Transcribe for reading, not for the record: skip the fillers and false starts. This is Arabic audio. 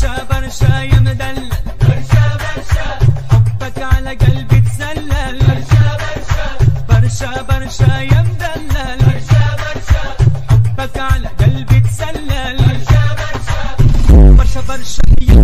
برشا برشا يا مدلل، برشا برشا حبك على قلبي تسلل، برشا برشا برشا برشا يا مدلل، برشا برشا حبك على قلبي تسلل، برشا برشا برشا برشا